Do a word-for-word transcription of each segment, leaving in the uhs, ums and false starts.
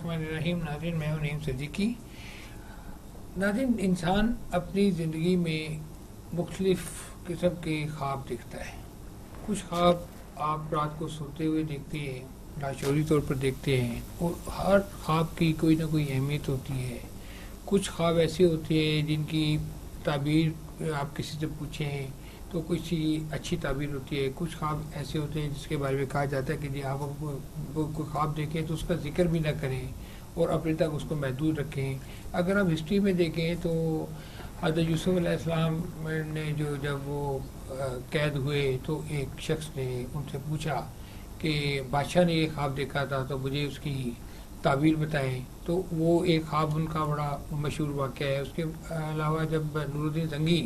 الرحمن الرحیم. ناظرین، میں ہوں نعیم صدیقی. ناظرین، انسان اپنی زندگی میں مختلف قسم کے خواب دیکھتا ہے. کچھ خواب آپ رات کو سوتے ہوئے دیکھتے ہیں، لاشعوری طور پر دیکھتے ہیں، اور ہر خواب کی کوئی نہ کوئی اہمیت ہوتی ہے. کچھ خواب ایسے ہوتے ہیں جن کی تعبیر آپ کسی سے پوچھیں تو کچھ اچھی تعبیر ہوتی ہے. کچھ خواب ایسے ہوتے ہیں جس کے بارے میں کہا جاتا ہے کہ جی آپ کوئی خواب دیکھیں تو اس کا ذکر بھی نہ کریں اور اپنے تک اس کو محدود رکھیں. اگر آپ ہسٹری میں دیکھیں تو حضرت یوسف علیہ السلام نے جو جب وہ قید ہوئے تو ایک شخص نے ان سے پوچھا کہ بادشاہ نے یہ خواب دیکھا تھا تو مجھے اس کی تعبیر بتائیں. تو وہ ایک خواب ان کا بڑا مشہور واقعہ ہے. اس کے علاوہ جب نور الدین زنگی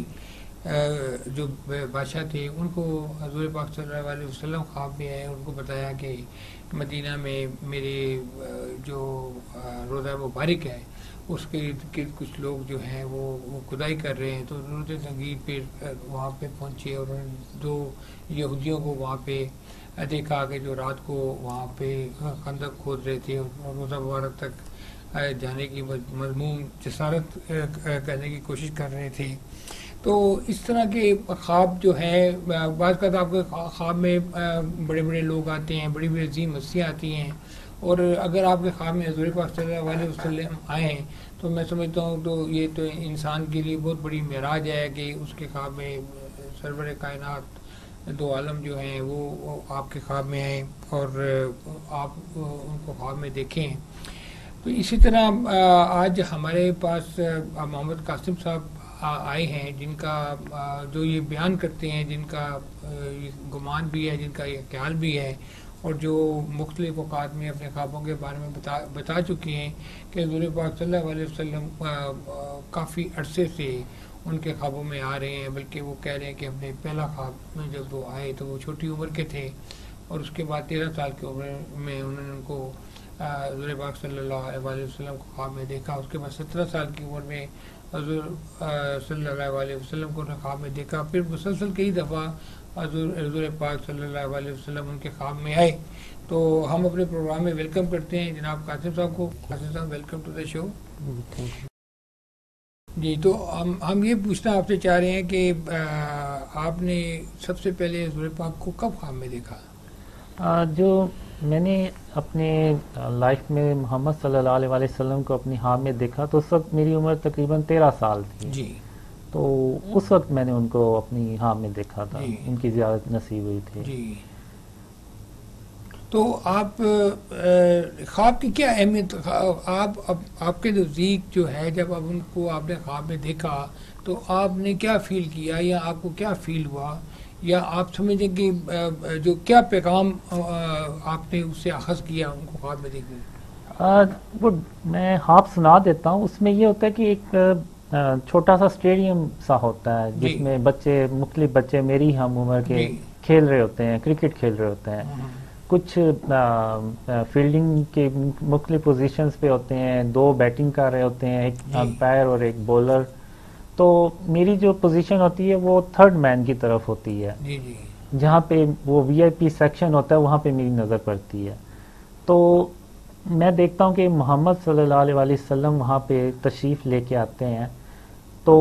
جو بادشاہ تھے ان کو حضور پاک صلی اللہ علیہ وسلم خواب میں آئے، ان کو بتایا کہ مدینہ میں میرے جو روضہ مبارک ہے اس کے ارد گرد کچھ لوگ جو ہیں وہ وہ کھدائی کر رہے ہیں. تو نور الدین زنگی پھر وہاں پہ پہنچے اور انہوں نے دو یہودیوں کو وہاں پہ دیکھا کہ جو رات کو وہاں پہ خندق کھود رہے تھے اور روضہ مبارک تک جانے کی مضمون جسارت کرنے کی کوشش کر رہے تھے. تو اس طرح کے خواب جو ہیں بعض کا آپ کے خواب میں بڑے بڑے لوگ آتے ہیں، بڑی بڑی عظیم ہستیاں آتی ہیں، اور اگر آپ کے خواب میں حضور پاک صلی اللہ علیہ وسلم آئے ہیں تو میں سمجھتا ہوں تو یہ تو انسان کے لیے بہت بڑی معراج ہے کہ اس کے خواب میں سرور کائنات دو عالم جو ہیں وہ آپ کے خواب میں آئیں اور آپ ان کو خواب میں دیکھیں. تو اسی طرح آج ہمارے پاس محمد قاسم صاحب آئے ہیں جن کا جو یہ بیان کرتے ہیں، جن کا گمان بھی ہے، جن کا یہ خیال بھی ہے، اور جو مختلف اوقات میں اپنے خوابوں کے بارے میں بتا بتا چکے ہیں کہ حضور پاک صلی اللہ علیہ وسلم کافی عرصے سے ان کے خوابوں میں آ رہے ہیں. بلکہ وہ کہہ رہے ہیں کہ اپنے پہلا خواب میں جب وہ آئے تو وہ چھوٹی عمر کے تھے، اور اس کے بعد تیرہ سال کی عمر میں انہوں نے ان کو حضور پاک صلی اللہ علیہ وسلم کو خواب میں دیکھا. اس کے بعد سترہ سال کی عمر میں حضور صلی اللہ علیہ وسلم کو خواب میں دیکھا. پھر مسلسل کئی دفعہ حضور حضور پاک صلی اللہ علیہ وسلم ان کے خواب میں آئے. تو ہم اپنے پروگرام میں ویلکم کرتے ہیں جناب قاسم صاحب کو. قاسم صاحب، ویلکم ٹو دا شو. جی، تو ہم ہم یہ پوچھنا آپ سے چاہ رہے ہیں کہ آپ نے سب سے پہلے حضور پاک کو کب خواب میں دیکھا؟ جو میں نے اپنے لائف میں محمد صلی اللہ علیہ وسلم کو اپنی خواب میں دیکھا تو اس وقت میری عمر تقریباً تیرہ سال تھی. جی. تو اس وقت میں نے ان کو اپنی خواب میں دیکھا تھا. جی. ان کی زیارت نصیب ہوئی تھی. جی. تو آپ خواب کی کیا اہمیت، آپ آپ کے نزدیک جو ہے جب آپ ان کو آپ نے خواب میں دیکھا تو آپ نے کیا فیل کیا، یا آپ کو کیا فیل ہوا، یا آپ سمجھیں کہ جو کیا پیغام آپ نے اس سے اخذ کیا ان کو خواب میں دیکھنے؟ وہ میں خواب سنا دیتا ہوں. اس میں یہ ہوتا ہے کہ ایک چھوٹا سا اسٹیڈیم سا ہوتا ہے جس میں بچے مختلف بچے میری ہم عمر کے کھیل رہے ہوتے ہیں، کرکٹ کھیل رہے ہوتے ہیں. کچھ فیلڈنگ کے مختلف پوزیشنز پہ ہوتے ہیں، دو بیٹنگ کر رہے ہوتے ہیں، ایک امپائر اور ایک بولر. تو میری جو پوزیشن ہوتی ہے وہ تھرڈ مین کی طرف ہوتی ہے. جی جی. جہاں پہ وہ وی آئی پی سیکشن ہوتا ہے وہاں پہ میری نظر پڑتی ہے. تو میں دیکھتا ہوں کہ محمد صلی اللہ علیہ وسلم وہاں پہ تشریف لے کے آتے ہیں. تو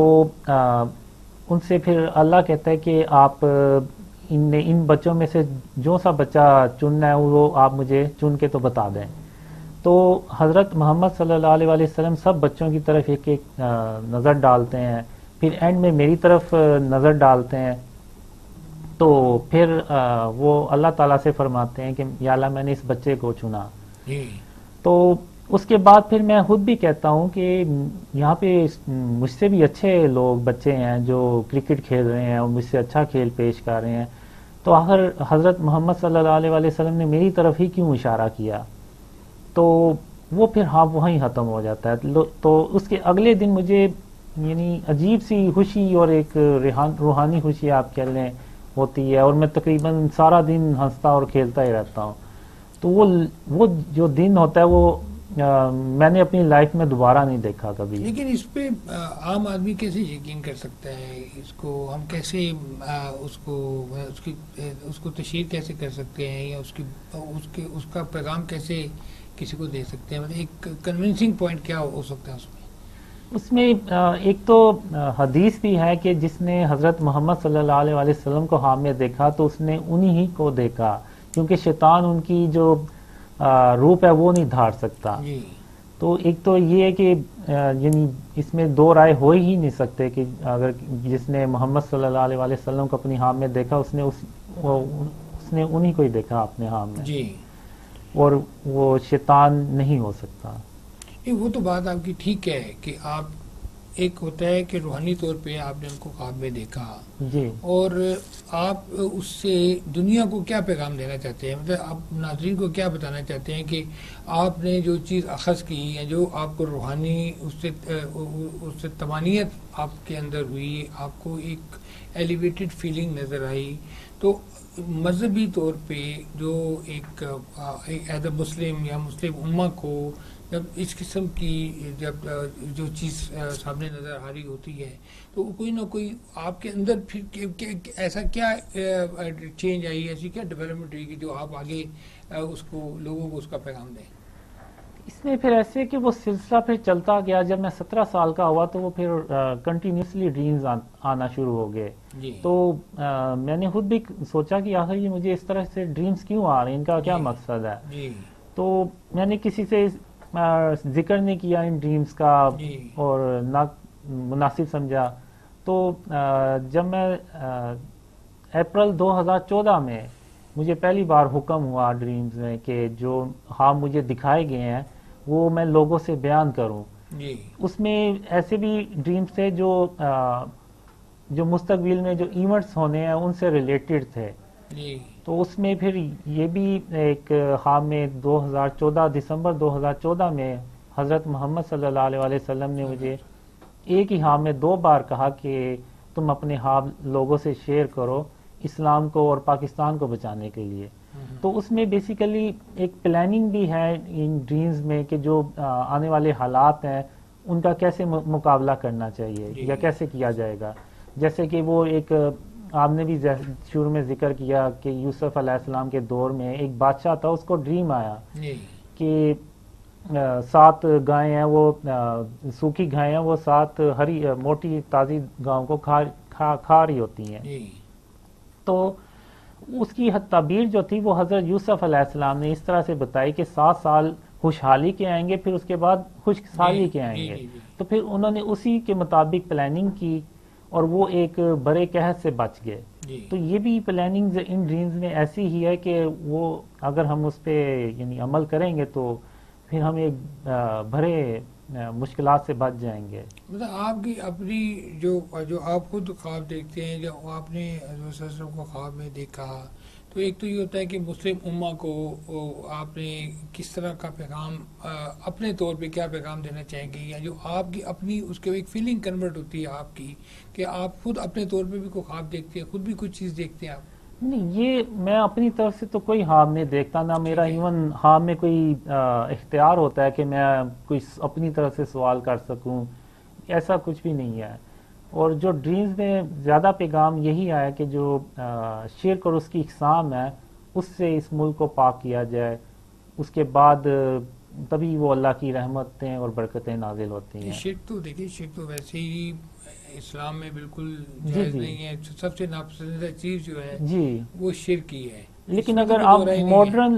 ان سے پھر اللہ کہتا ہے کہ آپ ان ان بچوں میں سے جو سا بچہ چننا ہے وہ آپ مجھے چن کے تو بتا دیں. تو حضرت محمد صلی اللہ علیہ وسلم سب بچوں کی طرف ایک ایک نظر ڈالتے ہیں، پھر اینڈ میں میری طرف نظر ڈالتے ہیں. تو پھر وہ اللہ تعالیٰ سے فرماتے ہیں کہ یا اللہ میں نے اس بچے کو چنا. تو اس کے بعد پھر میں خود بھی کہتا ہوں کہ یہاں پہ مجھ سے بھی اچھے لوگ بچے ہیں جو کرکٹ کھیل رہے ہیں اور مجھ سے اچھا کھیل پیش کر رہے ہیں. تو آخر حضرت محمد صلی اللہ علیہ وسلم نے میری طرف ہی کیوں اشارہ کیا؟ تو وہ پھر ہاں وہیں ختم ہو جاتا ہے. تو اس کے اگلے دن مجھے یعنی عجیب سی خوشی اور ایک روحانی خوشی آپ کہہ لیں ہوتی ہے، اور میں تقریباً سارا دن ہنستا اور کھیلتا ہی رہتا ہوں. تو وہ وہ جو دن ہوتا ہے وہ میں نے اپنی لائف میں دوبارہ نہیں دیکھا کبھی. لیکن اس پہ عام آدمی کیسے یقین کر سکتا ہے؟ اس کو ہم کیسے اس کو اس کی اس کو تشہیر کیسے کر سکتے ہیں، یا اس کی اس کے اس کا پیغام کیسے کسی کو دے سکتے ہیں؟ مطلب ایک کنونسنگ پوائنٹ کیا ہو سکتا ہے اس میں؟ اس میں ایک تو حدیث بھی ہے کہ جس نے حضرت محمد صلی اللہ علیہ وسلم کو خواب میں دیکھا تو اس نے انہی ہی کو دیکھا، کیونکہ شیطان ان کی جو روپ ہے وہ نہیں دھار سکتا. جی. تو ایک تو یہ ہے کہ یعنی اس میں دو رائے ہو ہی نہیں سکتے کہ اگر جس نے محمد صلی اللہ علیہ وسلم کو اپنی خواب میں دیکھا اس نے اس اس نے انہی کو ہی دیکھا اپنے خواب میں. جی. اور وہ شیطان نہیں ہو سکتا. وہ تو بات آپ کی ٹھیک ہے کہ آپ ایک ہوتا ہے کہ روحانی طور پہ آپ نے ان کو خواب میں دیکھا جی، اور آپ اس سے دنیا کو کیا پیغام دینا چاہتے ہیں؟ مطلب آپ ناظرین کو کیا بتانا چاہتے ہیں کہ آپ نے جو چیز اخذ کی یا جو آپ کو روحانی اس سے اس سے تمانیت آپ کے اندر ہوئی، آپ کو ایک ایلیویٹڈ فیلنگ نظر آئی، تو مذہبی طور پہ جو ایک ایز اے مسلم یا مسلم امہ کو جب اس قسم کی جب جو چیز سامنے نظر آ رہی ہوتی ہے تو کوئی نہ کوئی آپ کے اندر پھر ایسا کیا چینج آئی، ایسی کیا ڈیولپمنٹ ہوئی کہ جو آپ آگے اس کو لوگوں کو اس کا پیغام دیں؟ اس میں پھر ایسے کہ وہ سلسلہ پھر چلتا گیا. جب میں سترہ سال کا ہوا تو وہ پھر کنٹینیوسلی ڈریمز آنا شروع ہو گئے. جی. تو میں نے خود بھی سوچا کہ آخر یہ مجھے اس طرح سے ڈریمز کیوں آ رہے ہیں، ان کا کیا مقصد ہے. جی. تو میں نے کسی سے ذکر نہیں کیا ان ڈریمز کا اور نہ مناسب سمجھا. تو جب میں اپریل دو ہزار چودہ میں مجھے پہلی بار حکم ہوا ڈریمز میں کہ جو خواب مجھے دکھائے گئے ہیں وہ میں لوگوں سے بیان کروں. جی. اس میں ایسے بھی ڈریمز تھے جو جو مستقبل میں جو ایونٹس ہونے ہیں ان سے ریلیٹڈ تھے. جی. تو اس میں پھر یہ بھی ایک خواب میں دو ہزار چودہ دسمبر دو ہزار چودہ میں حضرت محمد صلی اللہ علیہ وسلم نے مجھے ایک ہی خواب میں دو بار کہا کہ تم اپنے خواب لوگوں سے شیئر کرو اسلام کو اور پاکستان کو بچانے کے لیے. تو اس میں بیسیکلی ایک پلاننگ بھی ہے ان ڈریمز میں کہ جو آنے والے حالات ہیں ان کا کیسے مقابلہ کرنا چاہیے یا کیسے کیا جائے گا. جیسے کہ وہ ایک آپ نے بھی شروع میں ذکر کیا کہ یوسف علیہ السلام کے دور میں ایک بادشاہ تھا، اس کو ڈریم آیا کہ سات گائیں ہیں، وہ سوکھی گائیں ہیں، وہ سات ہری موٹی تازی گاؤں کو کھا کھا کھا رہی ہوتی ہیں. تو اس کی تعبیر جو تھی وہ حضرت یوسف علیہ السلام نے اس طرح سے بتائی کہ سات سال خوشحالی کے آئیں گے، پھر اس کے بعد خشک سالی کے آئیں گے. تو پھر انہوں نے اسی کے مطابق پلاننگ کی اور وہ ایک بڑے قحط سے بچ گئے. تو یہ بھی پلاننگ ان ڈریمز میں ایسی ہی ہے کہ وہ اگر ہم اس پہ یعنی عمل کریں گے تو پھر ہم ایک بڑے مشکلات سے بچ جائیں گے. مطلب آپ کی اپنی جو جو آپ خود خواب دیکھتے ہیں، جو آپ نے حضرت صلی اللہ علیہ وسلم کو خواب میں دیکھا، تو ایک تو یہ ہوتا ہے کہ مسلم امہ کو آپ نے کس طرح کا پیغام اپنے طور پہ کیا پیغام دینا چاہیں گے، یا جو آپ کی اپنی اس کے ایک فیلنگ کنورٹ ہوتی ہے آپ کی کہ آپ خود اپنے طور پہ بھی کوئی خواب دیکھتے ہیں، خود بھی کچھ چیز دیکھتے ہیں آپ؟ نہیں، یہ میں اپنی طرف سے تو کوئی خواب نہیں دیکھتا، نہ میرا ایون خواب میں کوئی اختیار ہوتا ہے کہ میں کوئی اپنی طرف سے سوال کر سکوں، ایسا کچھ بھی نہیں ہے. اور جو ڈریمز میں زیادہ پیغام یہی آیا کہ جو شرک اور اس کی اقسام ہے اس سے اس ملک کو پاک کیا جائے، اس کے بعد تبھی وہ اللہ کی رحمتیں اور برکتیں نازل ہوتی ہیں. شرک تو دیکھیے، شرک تو ویسے ہی اسلام میں بالکل جائز نہیں ہے. سب سے ناپسندیدہ چیز جو ہے جی وہ شرک ہی ہے. لیکن اگر آپ ماڈرن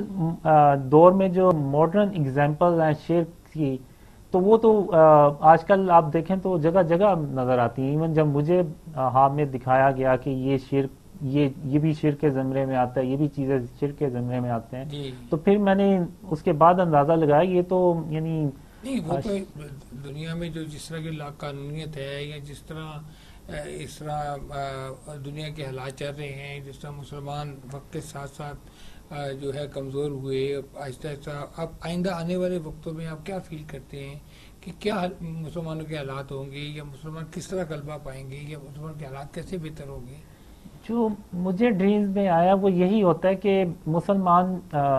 دور میں جو ماڈرن اگزامپل ہیں شرک کی، تو وہ تو آج کل آپ دیکھیں تو جگہ جگہ نظر آتی ہیں. ایون جب مجھے خواب میں دکھایا گیا کہ یہ شرک یہ یہ بھی شرک کے زمرے میں آتا ہے، یہ بھی چیزیں شرک کے زمرے میں آتے ہیں، تو پھر میں نے اس کے بعد اندازہ لگایا یہ تو یعنی نہیں، وہ تو دنیا میں جو جس طرح کی لا قانونیت ہے یا جس طرح اس طرح دنیا کے حالات چل رہے ہیں، جس طرح مسلمان وقت کے ساتھ ساتھ جو ہے کمزور ہوئے، آہستہ آہستہ اب آئندہ آنے والے وقتوں میں آپ کیا فیل کرتے ہیں کہ کیا مسلمانوں کے حالات ہوں گے، یا مسلمان کس طرح غلبہ پائیں گے، یا مسلمان کے حالات کیسے بہتر ہوں گے؟ جو مجھے ڈریمز میں آیا وہ یہی ہوتا ہے کہ مسلمان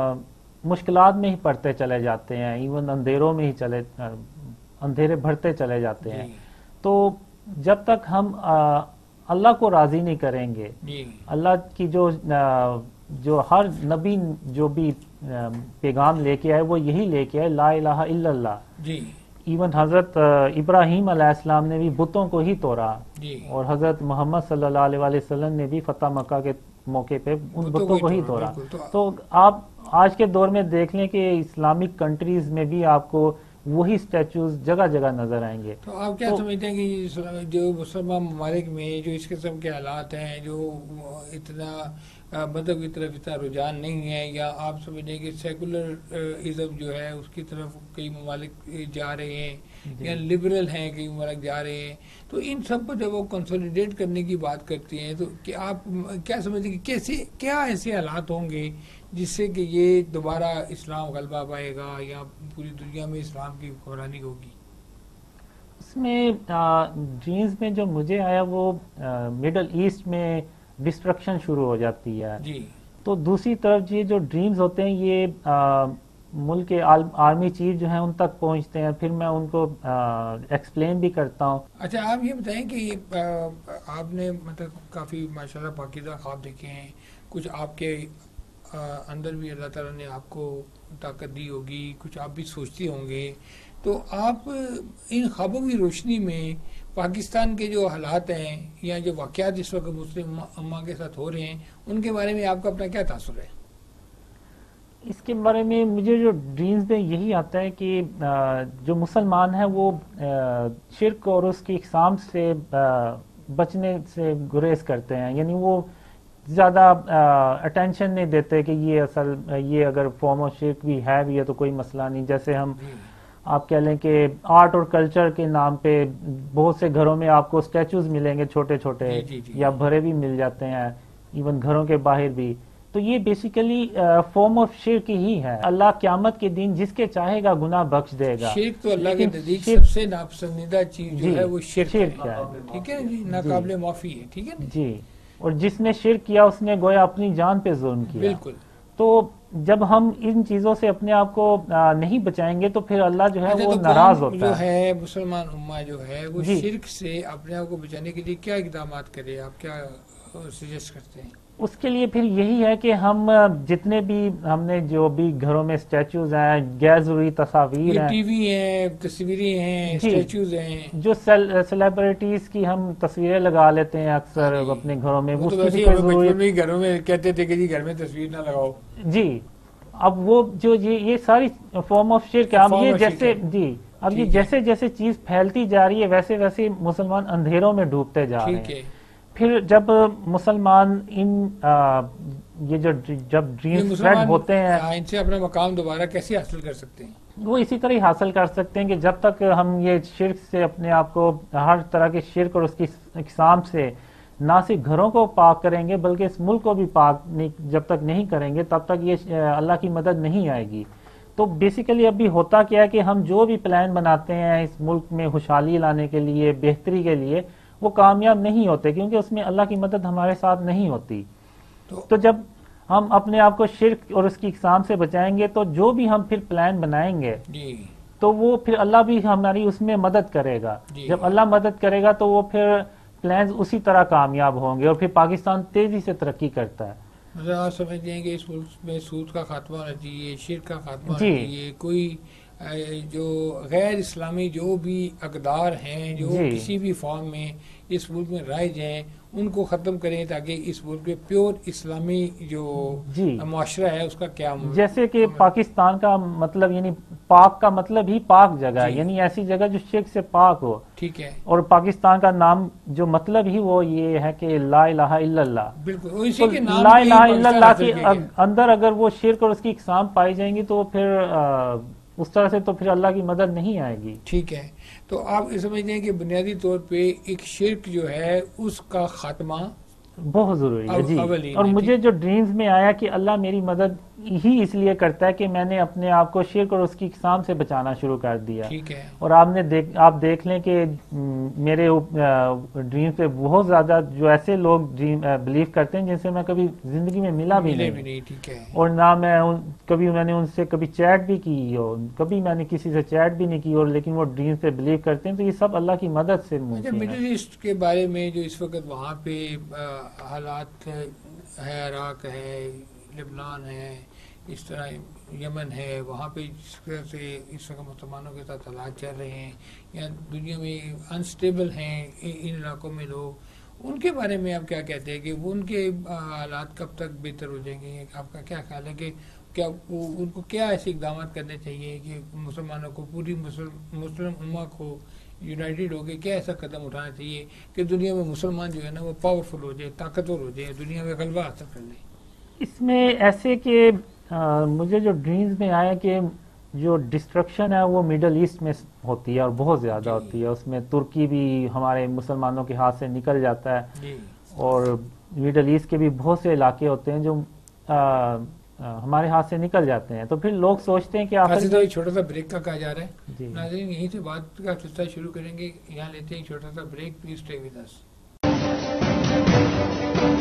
مشکلات میں ہی پڑتے چلے جاتے ہیں، ایون اندھیروں میں ہی چلے اندھیرے بڑھتے چلے جاتے ہیں. تو جب تک ہم اللہ کو راضی نہیں کریں گے، اللہ کی جو جو ہر نبی جو بھی پیغام لے کے آئے وہ یہی لے کے آئے لا الہ الا اللہ. جی. ایون حضرت ابراہیم علیہ السلام نے بھی بتوں کو ہی توڑا, جی. اور حضرت محمد صلی اللہ علیہ وسلم نے بھی فتح مکہ کے موقع پہ ان بتوں کو ہی توڑا. تو آپ آج کے دور میں دیکھ لیں کہ اسلامک کنٹریز میں بھی آپ کو وہی اسٹیچوز جگہ جگہ نظر آئیں گے. تو آپ کیا سمجھتے ہیں کہ جو مسلمان ممالک میں جو اس قسم کے حالات ہیں, جو اتنا مذہب کی طرف اتنا رجحان نہیں ہے, یا آپ سمجھیں کہ سیکولر ازم جو ہے اس کی طرف کئی ممالک جا رہے ہیں, یا لبرل ہیں کئی ممالک جا رہے ہیں, تو ان سب کو جب وہ کنسولیڈیٹ کرنے کی بات کرتی ہیں تو کہ آپ کیا سمجھتے ہیں کہ کیسے کیا ایسے حالات ہوں گے جس سے کہ یہ دوبارہ اسلام غلبہ پائے گا یا پوری دنیا میں اسلام کی حکمرانی ہوگی؟ اس میں ڈریمز میں جو مجھے آیا وہ مڈل ایسٹ میں ڈسٹرکشن شروع ہو جاتی ہے. جی. تو دوسری طرف یہ جو ڈریمز ہوتے ہیں یہ ملک کے آرمی چیف جو ہیں ان تک پہنچتے ہیں, پھر میں ان کو ایکسپلین بھی کرتا ہوں. اچھا, آپ یہ بتائیں کہ آپ نے مطلب کافی ماشاءاللہ پاکیزہ خواب دیکھے ہیں, کچھ آپ کے اندر بھی اللہ تعالیٰ نے آپ کو طاقت دی ہوگی, کچھ آپ بھی سوچتے ہوں گے, تو آپ ان خوابوں کی روشنی میں پاکستان کے جو حالات ہیں یا جو واقعات اس وقت مسلم امہ کے ساتھ ہو رہے ہیں ان کے بارے میں آپ کا اپنا کیا تاثر ہے؟ اس کے بارے میں مجھے جو ڈریمز میں یہی آتا ہے کہ جو مسلمان ہیں وہ شرک اور اس کی اقسام سے بچنے سے گریز کرتے ہیں, یعنی وہ زیادہ اٹینشن نہیں دیتے کہ یہ اصل یہ اگر فارم آف شرک بھی ہے بھی ہے تو کوئی مسئلہ نہیں. جیسے ہم آپ کہہ لیں کہ آرٹ اور کلچر کے نام پہ بہت سے گھروں میں آپ کو اسٹیچوز ملیں گے چھوٹے چھوٹے, یا بھرے بھی مل جاتے ہیں ایون گھروں کے باہر بھی. تو یہ بیسیکلی فارم آف شرک ہی ہے. اللہ قیامت کے دن جس کے چاہے گا گناہ بخش دے گا. شرک تو اللہ کے نزدیک سب سے ناپسندیدہ چیز جو ہے وہ شرک ہے, ٹھیک ہے جی, ناقابل معافی ہے, ٹھیک ہے جی. اور جس نے شرک کیا اس نے گویا اپنی جان پہ ظلم کیا. بالکل. تو جب ہم ان چیزوں سے اپنے آپ کو نہیں بچائیں گے تو پھر اللہ جو ہے وہ ناراض ہوتا ہے. جو ہے مسلمان امہ جو ہے وہ شرک سے اپنے آپ کو بچانے کے لیے کیا اقدامات کرے, آپ کیا سجیسٹ کرتے ہیں؟ اس کے لیے پھر یہی ہے کہ ہم جتنے بھی ہم نے جو بھی گھروں میں اسٹیچوز ہیں, غیر ضروری تصاویر ہیں, ٹی وی ہیں, تصویریں ہیں, اسٹیچوز ہیں, جو سیلیبریٹیز کی ہم تصویریں لگا لیتے ہیں اکثر اپنے گھروں میں, وہ بچپن میں گھروں میں کہتے تھے کہ جی گھر میں تصویر نہ لگاؤ. جی, اب وہ جو یہ یہ ساری فارم آف شرک ہے. اب یہ جیسے جی اب یہ جیسے جیسے چیز پھیلتی جا رہی ہے ویسے ویسے مسلمان اندھیروں میں ڈوبتے جا رہے ہیں. پھر جب مسلمان ان یہ جو جب ڈریمز اسپریڈ ہوتے ہیں ان سے اپنا مقام دوبارہ کیسے حاصل کر سکتے ہیں؟ وہ اسی طرح ہی حاصل کر سکتے ہیں کہ جب تک ہم یہ شرک سے اپنے آپ کو ہر طرح کے شرک اور اس کی اقسام سے نہ صرف گھروں کو پاک کریں گے بلکہ اس ملک کو بھی پاک جب تک نہیں کریں گے تب تک یہ اللہ کی مدد نہیں آئے گی. تو بیسیکلی ابھی ہوتا کیا ہے کہ ہم جو بھی پلان بناتے ہیں اس ملک میں خوشحالی لانے کے لیے, بہتری کے لیے, وہ کامیاب نہیں ہوتے کیونکہ اس میں اللہ کی مدد ہمارے ساتھ نہیں ہوتی. تو جب ہم اپنے آپ کو شرک اور اس کی اقسام سے بچائیں گے تو جو بھی ہم پھر پلان بنائیں گے تو وہ پھر اللہ بھی ہماری اس میں مدد کرے گا. جب اللہ مدد کرے گا تو وہ پھر پلانز اسی طرح کامیاب ہوں گے اور پھر پاکستان تیزی سے ترقی کرتا ہے. آپ سمجھتے ہیں کہ اس ملک میں سود کا خاتمہ ہونا چاہیے, شرک کا خاتمہ ہونا چاہیے, کوئی جو غیر اسلامی جو بھی اقدار ہیں جو کسی بھی فارم میں اس ملک میں رائج ہیں ان کو ختم کریں تاکہ اس ملک میں پیور اسلامی جو معاشرہ ہے اس کا قیام ہو. جیسے کہ پاکستان کا مطلب یعنی پاک کا مطلب ہی پاک جگہ, یعنی ایسی جگہ جو شرک سے پاک ہو. ٹھیک ہے. اور پاکستان کا نام جو مطلب ہی وہ یہ ہے کہ لا الہ الا اللہ. بالکل, اسی کے نام لا الہ الا اللہ کے اندر اگر وہ شرک اور اس کی اقسام پائی جائیں گی تو پھر اس طرح سے تو پھر اللہ کی مدد نہیں آئے گی. ٹھیک ہے. تو آپ یہ سمجھتے ہیں کہ بنیادی طور پہ ایک شرک جو ہے اس کا خاتمہ بہت ضروری ہے. جی, اور مجھے جو ڈریمز میں آیا کہ اللہ میری مدد ہی اس لیے کرتا ہے کہ میں نے اپنے آپ کو شرک اور اس کی اقسام سے بچانا شروع کر دیا. ٹھیک ہے. اور آپ نے دیکھ آپ دیکھ لیں کہ میرے ڈریم پہ بہت زیادہ جو ایسے لوگ ڈریم بلیو کرتے ہیں جن سے میں کبھی زندگی میں ملا بھی نہیں. ٹھیک ہے. اور نہ میں کبھی میں نے ان سے کبھی چیٹ بھی کی ہو, کبھی میں نے کسی سے چیٹ بھی نہیں کی, اور لیکن وہ ڈریم پہ بلیو کرتے ہیں. تو یہ سب اللہ کی مدد سے ممکن ہے. مڈل ایسٹ کے بارے میں جو اس وقت وہاں پہ حالات ہے, عراق ہے, لبنان ہے، اس طرح یمن ہے، وہاں پہ جس طرح سے اس وقت مسلمانوں کے ساتھ حالات چل رہے ہیں، یا دنیا میں انسٹیبل ہیں ان علاقوں میں لوگ، ان کے بارے میں آپ کیا کہتے ہیں کہ وہ ان کے حالات کب تک بہتر ہو جائیں گے؟ آپ کا کیا خیال ہے کہ کیا ان کو کیا ایسے اقدامات کرنے چاہیے کہ مسلمانوں کو، پوری مسلم مسلم امہ کو یونائٹڈ ہو کے کیا ایسا قدم اٹھانا چاہیے کہ دنیا میں مسلمان جو ہے نا وہ پاورفل ہو جائے، طاقتور ہو جائے، دنیا میں غلبہ حاصل کر لے؟ اس میں ایسے کہ مجھے جو ڈریمز میں آیا کہ جو ڈسٹرکشن ہے وہ میڈل ایسٹ میں ہوتی ہے اور بہت زیادہ ہوتی ہے، اس میں ترکی بھی ہمارے مسلمانوں کے ہاتھ سے نکل جاتا ہے، اور میڈل ایسٹ کے بھی بہت سے علاقے ہوتے ہیں جو ہمارے ہاتھ سے نکل جاتے ہیں. تو پھر لوگ سوچتے ہیں کہ آخر تو چھوٹا سا بریک کا کہا جا رہا ہے جی ناظرین، یہیں سے بات کا سلسلہ شروع کریں گے. یہاں لیتے ہیں چھوٹا سا break. Please stay with us.